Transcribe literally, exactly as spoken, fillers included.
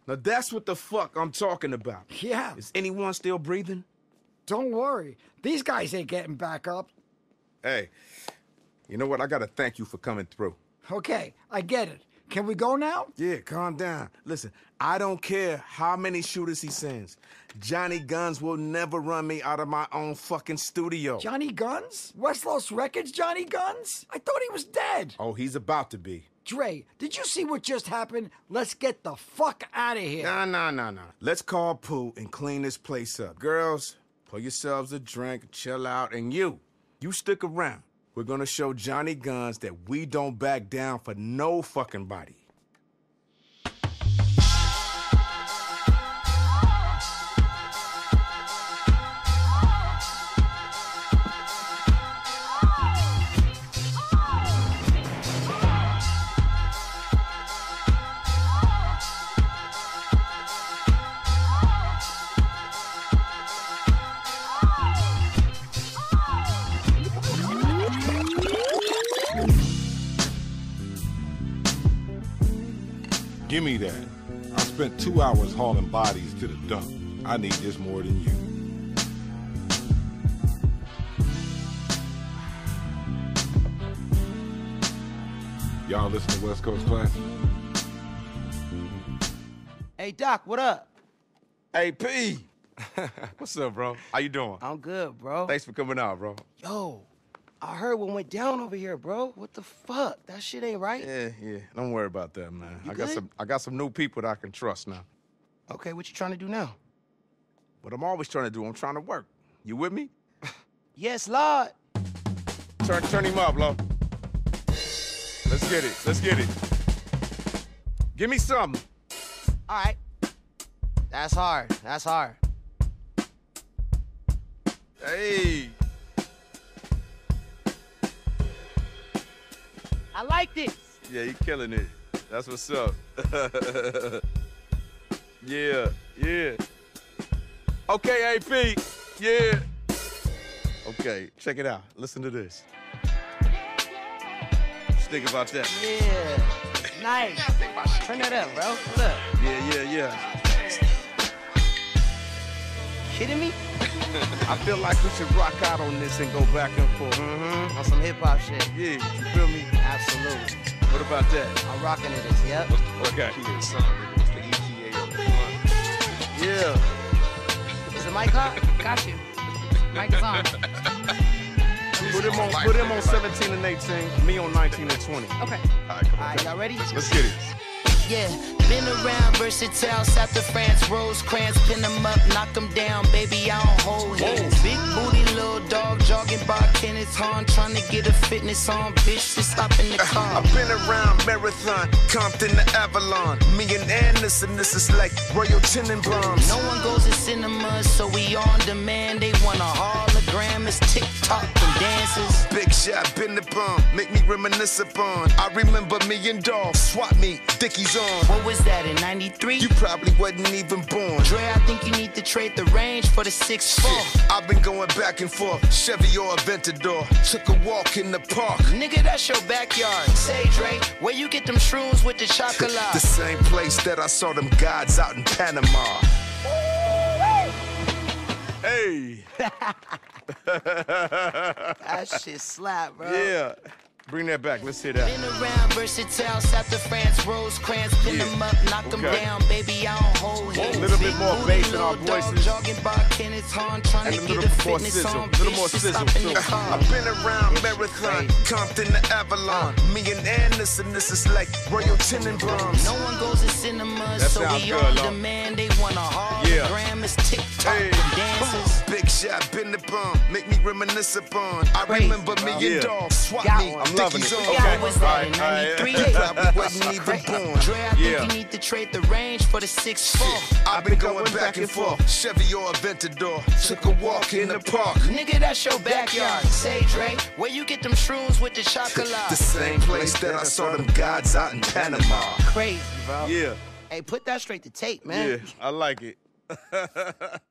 Now that's what the fuck I'm talking about. Yeah. Is anyone still breathing? Don't worry. These guys ain't getting back up. Hey, you know what? I gotta thank you for coming through. Okay, I get it. Can we go now? Yeah, calm down. Listen, I don't care how many shooters he sends. Johnny Guns will never run me out of my own fucking studio. Johnny Guns? West Los Records Johnny Guns? I thought he was dead. Oh, he's about to be. Dre, did you see what just happened? Let's get the fuck out of here. Nah, nah, nah, nah. Let's call Pooh and clean this place up. Girls, pour yourselves a drink, chill out, and you, you stick around. We're gonna show Johnny Guns that we don't back down for no fucking body. Give me that. I spent two hours hauling bodies to the dump. I need this more than you. Y'all listen to West Coast Class? Hey, Doc, what up? Hey, P. What's up, bro? How you doing? I'm good, bro. Thanks for coming out, bro. Yo, I heard what went down over here, bro. What the fuck? That shit ain't right. Yeah, yeah. Don't worry about that, man. You I got good? some I got some new people that I can trust now. Okay, what you trying to do now? What I'm always trying to do, I'm trying to work. You with me? Yes, Lord. Turn turn him up, Lo. Let's get it. Let's get it. Give me something. All right. That's hard. That's hard. Hey. I like this. Yeah, you killing it. That's what's up. Yeah, yeah. Okay, A P. Yeah. Okay, check it out. Listen to this. Just think about that. Yeah. Nice. Turn that up, bro. What up? Yeah, yeah, yeah. Kidding me? I feel like we should rock out on this and go back and forth. Mm-hmm. On some hip hop shit. Yeah, you feel me? Absolutely. What about that? I'm rocking to this, yep. Okay. What's the E T A of the month? Yeah. Is the mic hot? Got you. Mic is on. Put him on, put him on seventeen and eighteen, me on nineteen and twenty. Okay. All right, come All on. right, y'all ready? Let's get it. Yeah, been around, versatile, south of France, Rosecrans, pin them up, knock them down, baby, I don't hold hands. Big booty, little dog, jogging by Kenneth Hahn, trying to get a fitness on, bitch, just stop in the car. I've been around Marathon, Compton to Avalon. Me and Anderson, this is like Royal Tenenbaums. No one goes to cinemas, so we on demand. They want a hologram, it's TikTok and dances. Big shot, been the bomb, make me reminisce upon. I remember me and Dog, swap meet, Dickies on. What was that, in ninety-three? You probably wasn't even born. Dre, I think you need to trade the range for the six four. Shit, I've been going back and forth, Chevy or Aventador. Took a walk in the park. Nigga, that's your backyard. Say, Dre, where you get them shrooms with the chocolate? The same place that I saw them gods out in Panama. Hey. That shit slap, bro. Yeah. Bring that back. Let's hear that. Been around, versatile, south of France, Rosecrans, pin Yeah. them up, knock them Okay. down, baby, I don't hold hands. A little bit Big more booty, bass in our little dog, voices. jogging by Kenneth Hahn, trying And to a get little a more fitness sizzle, on, little bitch, more just sizzle, stop in the too. car. I've been around This shit Marathon, crazy. Compton to Avalon. Me and Anderson, this is like Royal Tenenbaums. No one goes to cinemas, That so sounds we good, on Lord. demand. They want a Yeah. hologram, it's TikTok Hey. and dances. Big shot, been the bomb, make me reminisce upon. I Crazy, remember me bro. and Yeah. Dog, swap Got meet, one. I'm loving Dickies it. on. Okay. What was that, in All right, all right. ninety-three? You probably wasn't even born. Dre, I think Yeah. you need to trade the range for the six four. I've been going back and forth, Chevy or Aventador. Took a walk in the park. Nigga, that's your backyard. Say, Dre, where you get them shrooms with the chocolate? The same place that I saw them gods out in Panama. Crazy, bro. Yeah. Hey, put that straight to tape, man. Yeah. I like it.